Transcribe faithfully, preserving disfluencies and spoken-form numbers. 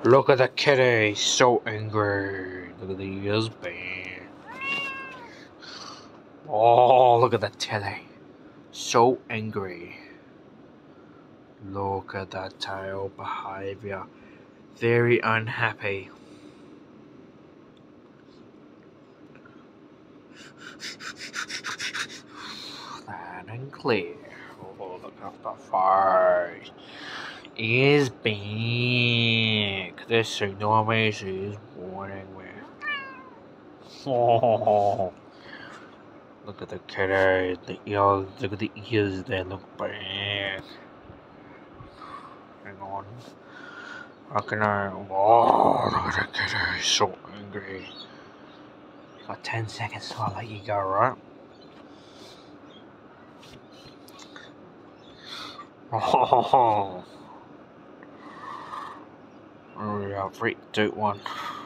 Look at the kitty, so angry. Look at the ears, bang. Oh, look at the teddy, so angry. Look at that tail behavior, very unhappy. Loud and clear. Oh, look at the face. Is big. This signal is warning me. Oh, look at the kitty, the ears, look at the ears, they look big. Hang on. How can I? Oh, look at the kitty, he's so angry. You got ten seconds till I let you go, right? Oh, oh yeah, three, two, one.